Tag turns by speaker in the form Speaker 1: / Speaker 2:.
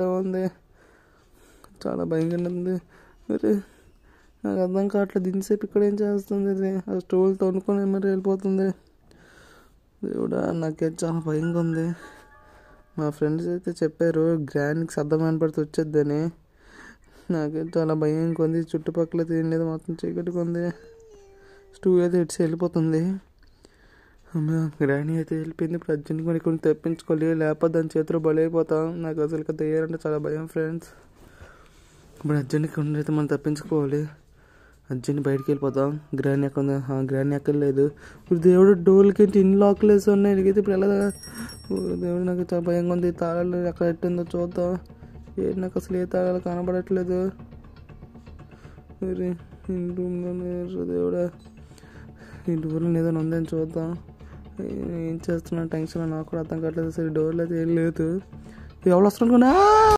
Speaker 1: ఉంది, చాలా భయంకరంగా ఉంది. మరి నాకు అర్థం కావట్లేదు దీనిసేపు ఇక్కడ ఏం చేస్తుంది, ఇది ఆ స్టూల్ తొనుకొని మరి వెళ్ళిపోతుంది. దేవుడా నాకైతే చాలా భయంగా ఉంది. మా ఫ్రెండ్స్ అయితే చెప్పారు గ్రాండ్కి శబ్దం పడితే వచ్చేద్దని. నాకైతే చాలా భయంగా ఉంది. చుట్టుపక్కల తినలేదు, మొత్తం చీకటిగా ఉంది. స్టూల్ అయితే ఇట్స్ వెళ్ళిపోతుంది. గ్రాండ్ అయితే వెళ్ళిపోయింది. ఇప్పుడు అర్జెంట్ కొన్ని తెప్పించుకోవాలి, లేకపోతే దాని చేతిలో బలైపోతాం. నాకు అసలు తెయ్యాలంటే చాలా భయం ఫ్రెండ్స్. ఇప్పుడు అర్జెంట్గా కొన్ని అయితే మనం తప్పించుకోవాలి. అర్జెంట్ బయటికి వెళ్ళిపోతాం. గ్రాండ్ ఎక్కడ ఉంది? గ్రాండ్ ఎక్కడ లేదు. ఇప్పుడు దేవుడు డోర్లకి ఇన్ని లాక్లు వేసి ఉన్నాయి. ఇదిగైతే ఇప్పుడు ఎలా? దేవుడు నాకు చాలా భయంగా ఉంది. తాళాలు ఎక్కడ పెట్టిందో చూద్దాం. ఏంటి నాకు అసలు ఏ తాళాలు కనబడట్లేదు. మరి దేవుడా ఈ డోర్లో ఏదైనా ఉందని చూద్దాం. ఏం చేస్తున్నా టెన్షన్ నాకు కూడా అర్థం కావట్లేదు. సరే డోర్లో అయితే ఏం లేదు. ఎవరు వస్తున్నా